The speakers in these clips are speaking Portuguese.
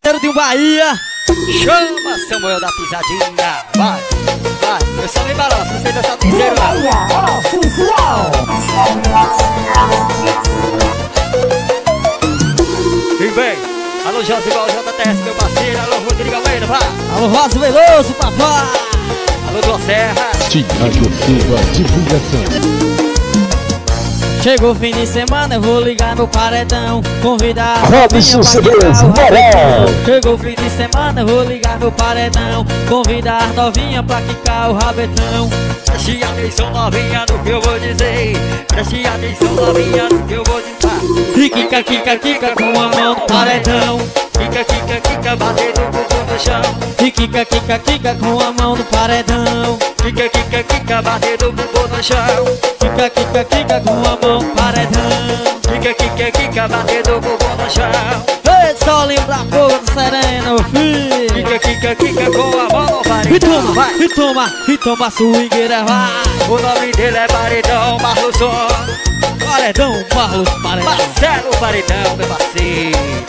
De Bahia. Chama Samuel da pisadinha. Vai, vai. Eu só me balanço, você deixa o terceiro lá. E bem, alô Josival JTS, meu parceiro. Alô Rodrigo Almeida, vai. Alô Rosa Veloso, papai. Alô Dua Serra. Tiago Silva, divulgação. Chegou o fim de semana, eu vou ligar meu paredão. Convidar Robson Cedeiros, Moral. Chegou o fim de semana, eu vou ligar meu paredão. Convidar novinha pra quicar o rabetão. Preste atenção novinha no que eu vou dizer. Preste atenção novinha no que eu vou dizer. E quica, quica, quica com a mão no paredão. Quica, quica, quica, batendo o bumbum no chão. E quica, quica, quica com a mão no paredão. Quica, quica, quica, batendo o bumbum no chão. Quica, quica, quica com a mão no paredão. Quica, quica, quica, batendo o bumbum no chão. Ei, só lembra a boca do sereno, filho. Quica, quica, quica com a mão no paredão. E toma, vai. E toma, swingueira, vai. O nome dele é Paredão Marluson. Paredão, Marlos, paredão. Marcelo Paredão, meu parceiro.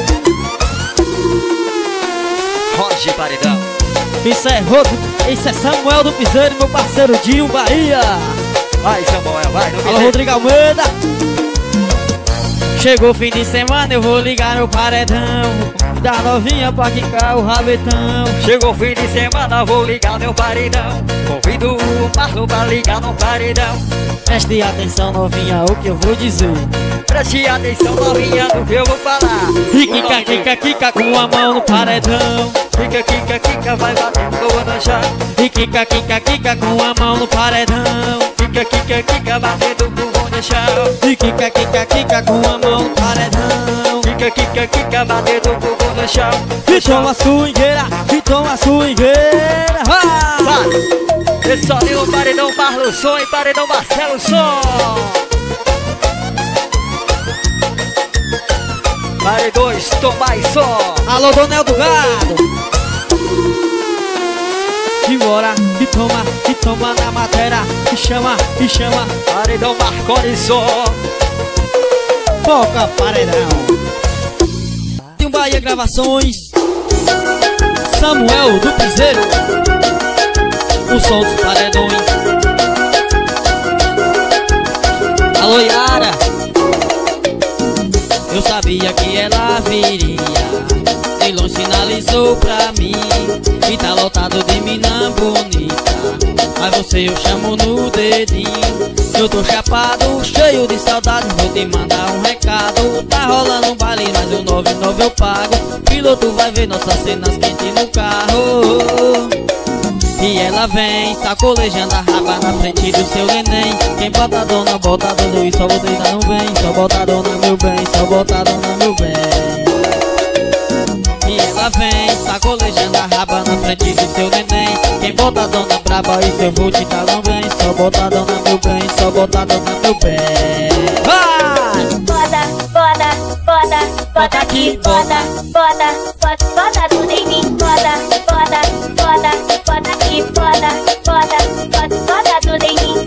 Roger Paredão. Isso é Samuel do Piseiro, meu parceiro Dinho, Bahia. Vai Samuel, vai no Alô Rodrigo Almeida. Chegou o fim de semana, eu vou ligar meu paredão. Da novinha pra quicar o rabetão. Chegou o fim de semana, vou ligar meu paredão. Convido o Marlon pra ligar no paredão. Preste atenção novinha, o que eu vou dizer. Preste atenção novinha no que eu vou falar. E quica, quica, quica com a mão no paredão. Quica, quica, quica, vai batendo no chão. E quica, quica, quica com a mão no paredão. Quica, quica, quica, batendo o bumbum no chão. E quica, quica, quica com a mão no paredão. Quica, quica, quica, batendo o bumbum no chão. E toma swingueira, vai! Esse só tem o Paredão Marluson e Paredão Marcelo Som. Paredões, toma e som. Alô, Donel do Gado. Embora, e toma na matéria. E chama. Paredão Marconi Som. Foca, paredão. Tem Bahia Gravações. Samuel do Piseiro. O som dos paredões. Alô, Yara. Eu sabia que ela viria. De longe sinalizou pra mim. E tá lotado de mina bonita. Mas você eu chamo no dedinho. Eu tô chapado, cheio de saudade. Vou te mandar um recado. Tá rolando um baile, mas o 99 eu pago. Piloto vai ver nossas cenas quentes no carro. E ela vem, sacolejando a raba na frente do seu neném. Quem bota a dona, e só você ainda não vem. Só bota a dona, meu bem, só bota a dona, meu bem. E ela vem, sacolejando a raba na frente do seu neném. Quem bota a dona braba, isso eu vou te dar também. Só bota a dona, meu bem, só bota a dona, meu bem. Vai! Bota aqui, bota tudo em mim. Bota aqui, bota tudo em mim.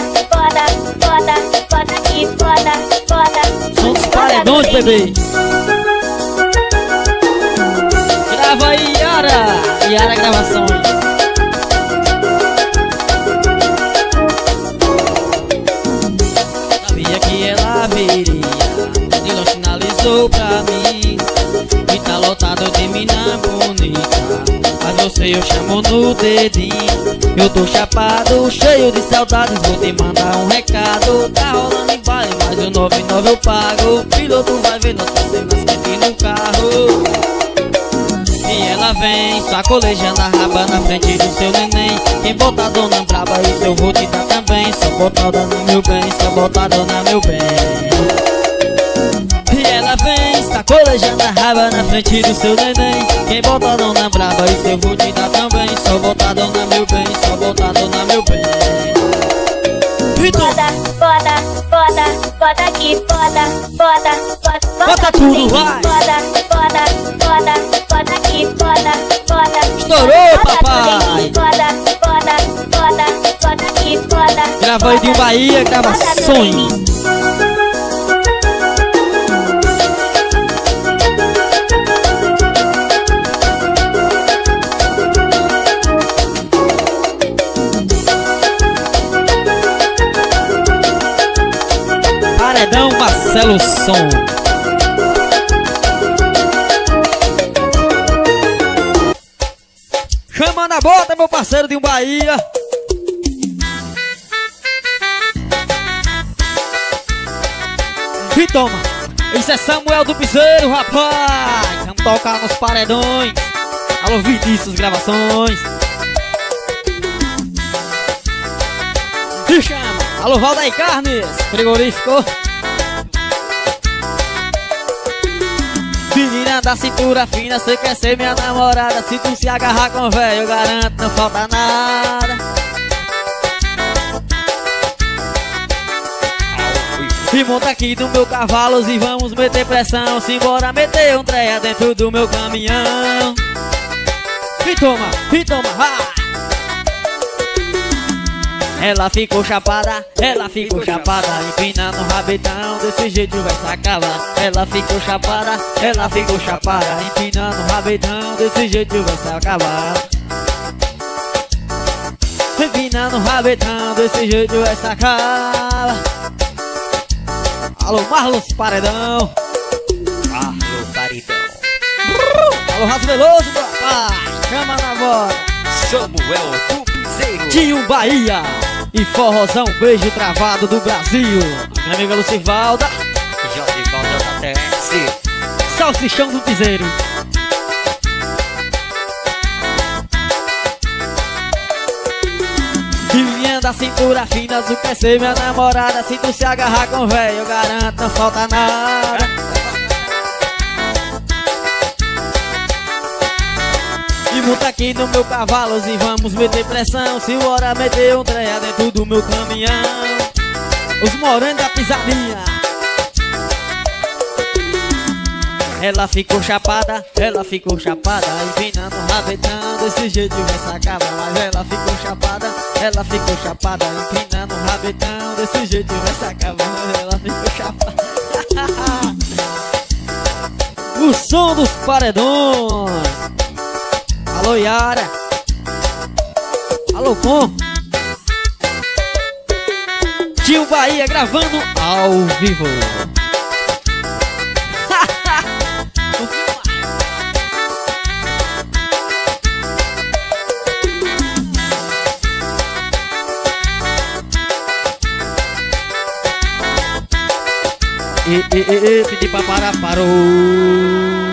Bota aqui, bota. Som dos paredões, bebê. Grava aí, Yara Gravações. Sabia que ela viria. De longe sinalizou pra mim. E tá lotado de mina bonita. Mas você eu chamo no dedinho. Eu tô chapado, cheio de saudades. Vou te mandar um recado. Tá rolando em baile, mas o 99 eu pago. O piloto vai ver nossas cenas quentes no carro. E ela vem, sacolejando a raba na frente do seu neném. Quem bota a dona braba, isso eu vou te dar também. Só bota a dona, meu bem, só bota a dona, meu bem. E ela vem, sacolejando a raba na frente do seu neném. Quem bota a dona braba, isso eu vou te dar também. Só bota a dona, meu bem, só bota a dona, meu bem. Bota aqui, bota tudo, vai. Bota aqui, bota. Estourou, papai. Bota aqui, bota. Grava aí de Bahia Gravações. som. Chama na bota, meu parceiro de um Bahia. E toma, isso é Samuel do Piseiro, rapaz. Vamos tocar nos paredões. Alô, Vinícius Gravações. Se chama, alô, Valdaí Carnes, frigorífico. Menina da cintura fina, cê quer ser minha namorada. Se tu se agarrar com velho, eu garanto, não falta nada. E monta aqui no meu cavalo e vamos meter pressão. Simbora meter um treia dentro do meu caminhão. E toma, vai! Ela ficou chapada, empinando o rabetão, desse jeito vai se acabar. Ela ficou chapada, empinando o rabetão, desse jeito vai se acabar. Empinando o rabetão, desse jeito vai se acabar. Alô, Marlos Paredão. Marlos Paredão. Alô, Raso Veloso, rapaz. Chama na voz. Samuel do Piseiro. Tinho Bahia. E forrozão, beijo travado do Brasil. Minha amiga Lucivalda. Josivalda da TS. Salsichão do Piseiro. Menina da cintura fina, tu quer ser minha namorada. Se tu se agarrar com velho, eu garanto, não falta nada. E monta aqui no meu cavalo e vamos meter pressão. Se bora meter um treia dentro do meu caminhão. Os morenos da pisadinha. Ela ficou chapada, empinando o rabetão, desse jeito vai se acabar. Mas ela ficou chapada, empinando o rabetão, desse jeito vai se acabar. Mas ela ficou chapada. O som dos paredões. Alô, Yara. Alô, Com. Tio Bahia gravando ao vivo. Pedi pra parar, parou.